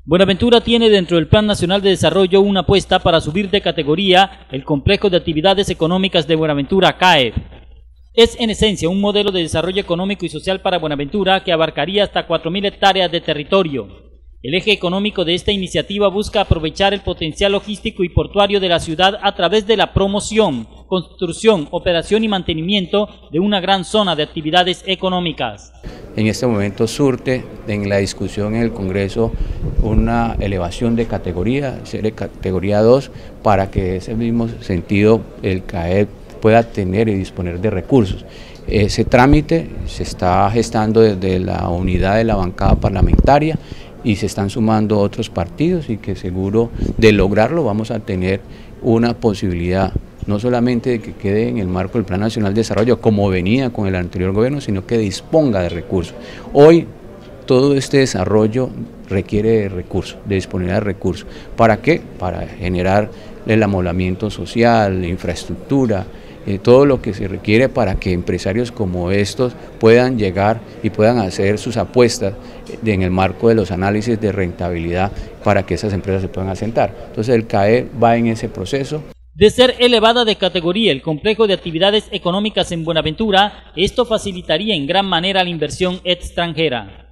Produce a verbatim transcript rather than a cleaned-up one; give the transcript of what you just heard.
Buenaventura tiene dentro del Plan Nacional de Desarrollo una apuesta para subir de categoría el complejo de actividades económicas de Buenaventura C A E. Es en esencia un modelo de desarrollo económico y social para Buenaventura que abarcaría hasta cuatro mil hectáreas de territorio. El eje económico de esta iniciativa busca aprovechar el potencial logístico y portuario de la ciudad a través de la promoción, construcción, operación y mantenimiento de una gran zona de actividades económicas. En este momento surte en la discusión en el Congreso una elevación de categoría, de categoría dos, para que en ese mismo sentido el C A E pueda tener y disponer de recursos. Ese trámite se está gestando desde la unidad de la bancada parlamentaria y se están sumando otros partidos y que seguro de lograrlo vamos a tener una posibilidad no solamente de que quede en el marco del Plan Nacional de Desarrollo como venía con el anterior gobierno, sino que disponga de recursos. Hoy todo este desarrollo requiere de recursos, de disponibilidad de recursos. ¿Para qué? Para generar el amoblamiento social, la infraestructura, eh, todo lo que se requiere para que empresarios como estos puedan llegar y puedan hacer sus apuestas en el marco de los análisis de rentabilidad para que esas empresas se puedan asentar. Entonces el C A E va en ese proceso. De ser elevada de categoría el complejo de actividades económicas en Buenaventura, esto facilitaría en gran manera la inversión extranjera.